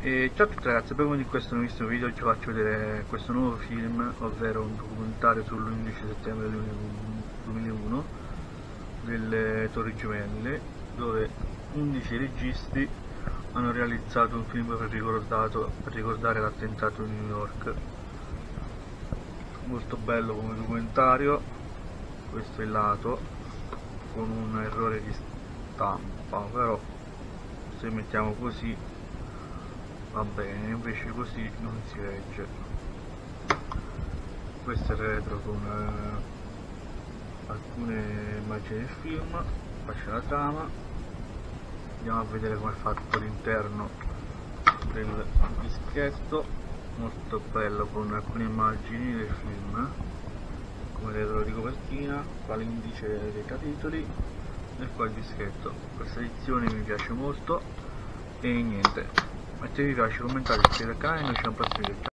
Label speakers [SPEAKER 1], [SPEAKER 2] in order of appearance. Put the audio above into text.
[SPEAKER 1] Ciao a tutti ragazzi, benvenuti in questo nuovissimo video. Oggi faccio vedere questo nuovo film, ovvero un documentario sull'11 settembre 2001 delle Torri Gemelle, dove 11 registi hanno realizzato un film per ricordare l'attentato di New York. Molto bello come documentario. Questo è il lato con un errore di stampa, però se mettiamo così va bene, invece così non si legge. Questo è il retro con alcune immagini del film. Qua c'è la trama, andiamo a vedere come è fatto l'interno del dischetto, molto bello con alcune immagini del film, come retro di copertina, qua l'indice dei capitoli e qua il dischetto. Questa edizione mi piace molto e niente. Mettete mi piace, commentate, iscrivetevi al canale e noi ci vediamo al prossimo video.